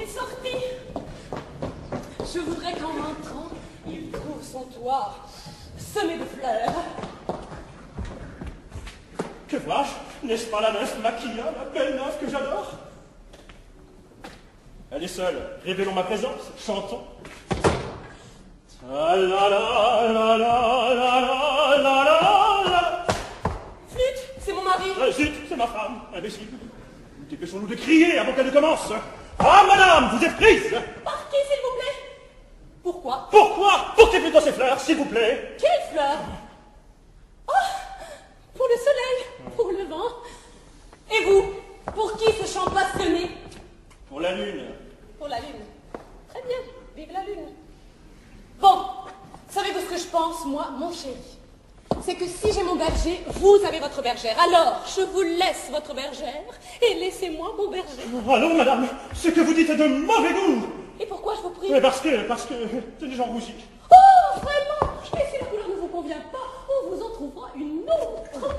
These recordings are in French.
est sorti. Je voudrais qu'en rentrant, il trouve son toit semé de fleurs. Que vois-je? N'est-ce pas la nymphe Maquilla, la belle nymphe que j'adore? Elle est seule. Révélons ma présence. Chantons. La la la la la la la la. Flûte, c'est mon mari. Zut, c'est ma femme, imbécile. Dépêchons-nous de crier avant qu'elle ne commence. Ah, madame, vous êtes prise. Partez, s'il vous plaît. Pourquoi? Pourquoi? Portez plutôt ces fleurs, s'il vous plaît. Quelles fleurs? Oh, pour le soleil, pour le vent. Et vous, pour qui ce chant passionné? Pour la lune. Pour la lune. Très bien, vive la lune. Bon, savez-vous ce que je pense, moi, mon chéri? C'est que si j'ai mon berger, vous avez votre bergère. Alors, je vous laisse votre bergère et laissez-moi mon berger. Allons, madame, ce que vous dites est de mauvais goût. Et pourquoi, je vous prie? Mais parce que, tenez, j'en rougis. Oh, vraiment? Et si la couleur ne vous convient pas, on vous en trouvera une autre.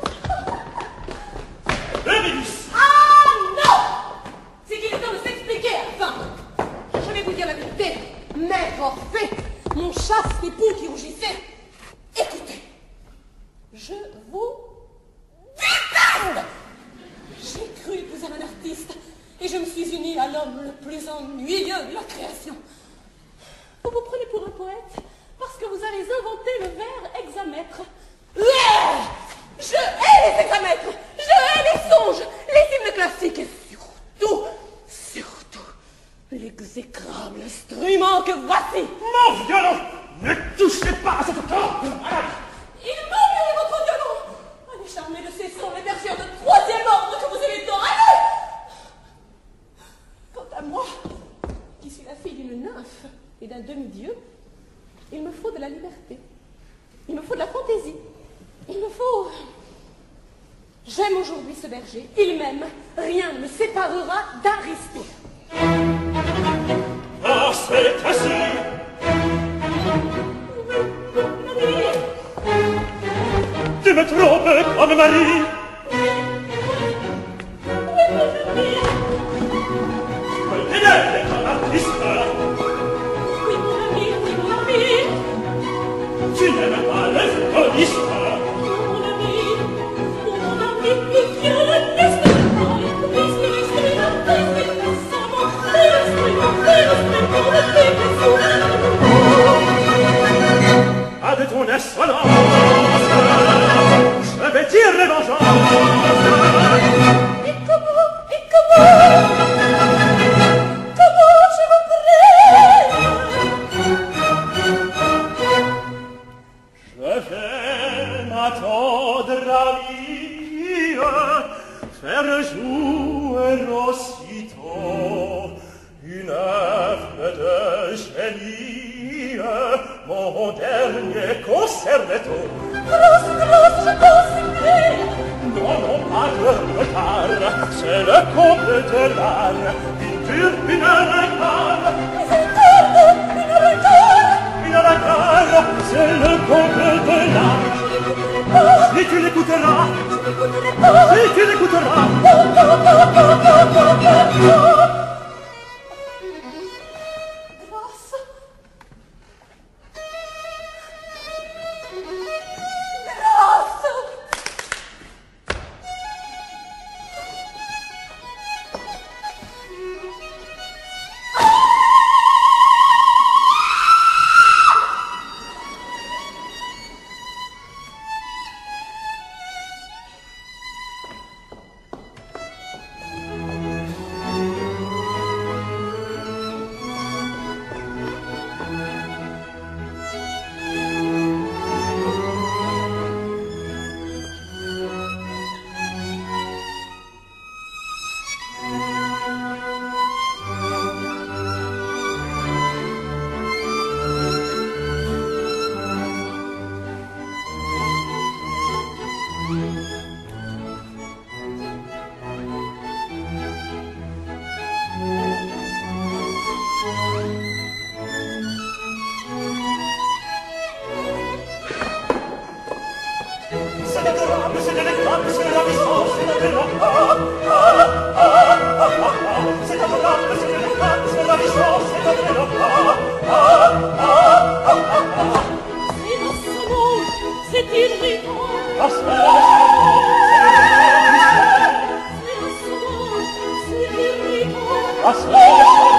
Bérénice! Ah non! C'est qu'il est temps de s'expliquer à la fin. Je vais vous dire la vérité. Mais forfait, mon chaste époux qui rougissait. Écoutez, je vous déteste! J'ai cru épouser un artiste et je me suis unie à l'homme le plus ennuyeux de la création. Vous vous prenez pour un poète parce que vous avez inventé le vers hexamètre. Je hais les hexamètres, je hais les songes, les hymnes classiques et surtout l'exécrable instrument que voici. Mon violon! Ne touchez pas à cette corde! Il m'ennuie votre violon. Allez charmer de ces sons les bergères de troisième ordre que vous aimez tant. Allez! Quant à moi, qui suis la fille d'une nymphe et d'un demi-dieu, il me faut de la liberté. Il me faut de la fantaisie. Il me faut... J'aime aujourd'hui ce berger. Il m'aime. Rien ne me séparera d'Aristide. Ah, c'est ainsi! Tu me trompes comme mari! Fidèle est un artiste! Oui, mon ami, oui, mon ami. Tu n'aimes pas les folistes! Mon ami, il vient de tester. Ah, de ton insolence, je vais dire les vengeances. Et comment, je vous prie? Je vais m'attendre à vie, faire jouer aussitôt une œuvre de génie, mon dernier concerto. Grosse, je consigne. Non, pas de retard, c'est le comble de l'art, il dure une heure et quart. Une heure et quart, c'est le comble de l'art. Si tu l'écouteras, si tu l'écouteras. C'est adorable, c'est délicat, c'est la à seul